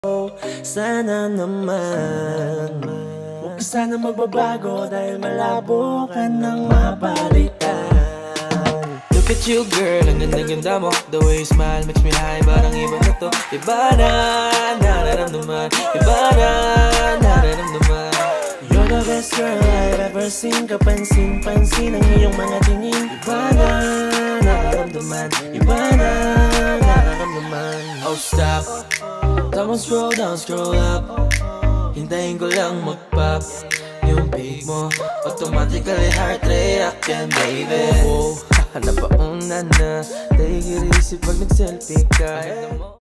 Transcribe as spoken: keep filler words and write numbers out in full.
Sana naman huwag ka sana magbabago dahil malabo ka nang mapalitan. Look at you girl, ang ganda-ganda mo. The way you smile makes me high, parang iba na to. Ivana, nararamdaman. Ivana, nararamdaman. You're the best girl I've ever seen. Kapansin-pansin ang iyong mga tingin. Ivana, nararamdaman. Ivana, nararamdaman. Oh stop, come on, scroll down, scroll up. Hintayin ko lang mag-pop. Yung pic mo, automatically heart reaction, baby. Oh, napauna na. Take it easy pag nag-selfie ka.